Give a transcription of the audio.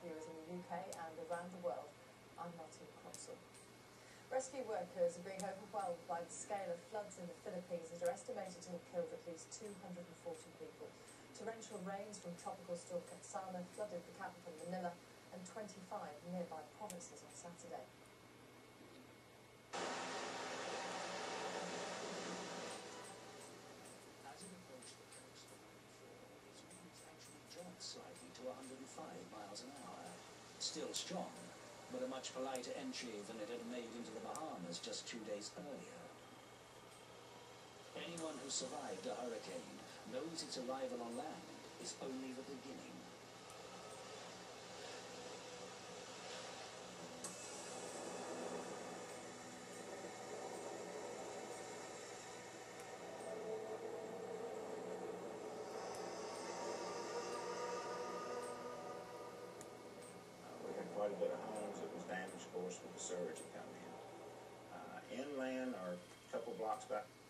viewers in the UK and around the world. I'm Martin Consul. Rescue workers are being overwhelmed by the scale of floods in the Philippines that are estimated to have killed at least 240 people. Torrential rains from tropical storm Ketsana flooded the capital Manila and 25 nearby provinces on Saturday. Slightly to 105 miles an hour. Still strong, but a much politer entry than it had made into the Bahamas just 2 days earlier. Anyone who survived a hurricane knows its arrival on land is only the beginning. Quite a bit of homes that was damaged, of course, with the surge that come in. Inland, or a couple blocks back